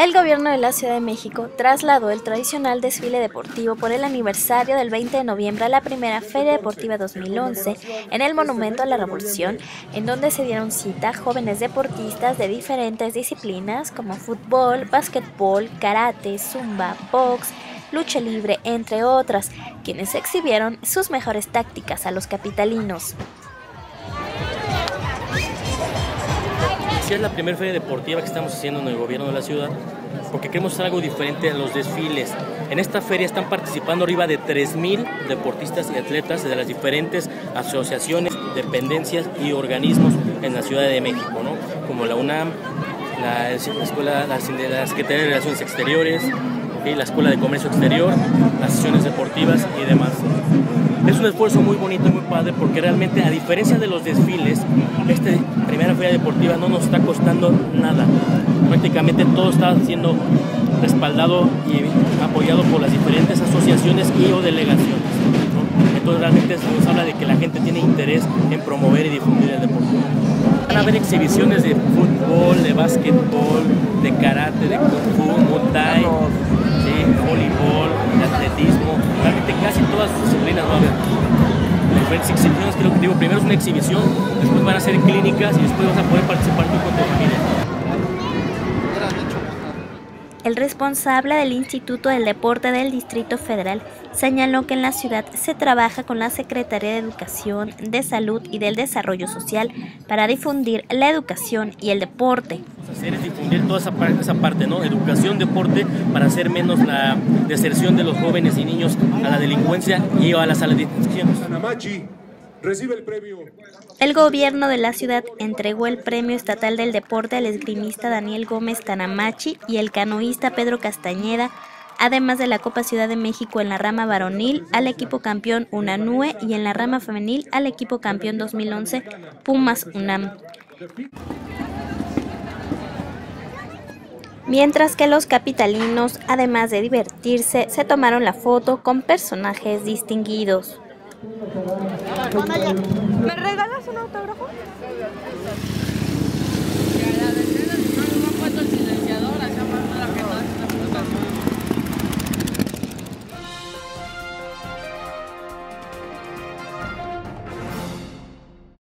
El gobierno de la Ciudad de México trasladó el tradicional desfile deportivo por el aniversario del 20 de noviembre a la primera Feria Deportiva 2011 en el Monumento a la Revolución, en donde se dieron cita jóvenes deportistas de diferentes disciplinas como fútbol, básquetbol, karate, zumba, box, lucha libre, entre otras, quienes exhibieron sus mejores tácticas a los capitalinos. Es la primera feria deportiva que estamos haciendo en el gobierno de la ciudad, porque queremos hacer algo diferente a los desfiles. En esta feria están participando arriba de 3,000 deportistas y atletas de las diferentes asociaciones, dependencias y organismos en la Ciudad de México, ¿no? Como la UNAM, la Secretaría de Relaciones Exteriores, la Escuela de Comercio Exterior, las sesiones deportivas y demás. Es un esfuerzo muy bonito y muy padre porque realmente, a diferencia de los desfiles, esta primera feria deportiva no nos está costando nada. Prácticamente todo está siendo respaldado y apoyado por las diferentes asociaciones y o delegaciones, ¿no? Entonces realmente eso nos habla de que la gente tiene interés en promover y difundir el deporte. Van a haber exhibiciones de fútbol, de básquetbol, de karate, de kung fu, muay thai, voleibol, de atletismo, realmente casi todas sus disciplinas va a haber. Diferentes exhibiciones, que lo que digo, primero es una exhibición, después van a ser clínicas y después vas a poder participar tú con tu familia. El responsable del Instituto del Deporte del Distrito Federal señaló que en la ciudad se trabaja con la Secretaría de Educación, de Salud y del Desarrollo Social para difundir la educación y el deporte. Hacer es difundir toda esa parte, ¿no? Educación, deporte, para hacer menos la deserción de los jóvenes y niños a la delincuencia y a las adicciones. Recibe el premio. El gobierno de la ciudad entregó el Premio Estatal del Deporte al esgrimista Daniel Gómez Tanamachi y el canoísta Pedro Castañeda, además de la Copa Ciudad de México en la rama varonil al equipo campeón Unanue y en la rama femenil al equipo campeón 2011 Pumas UNAM. Mientras que los capitalinos, además de divertirse, se tomaron la foto con personajes distinguidos. ¿Me regalas un autógrafo?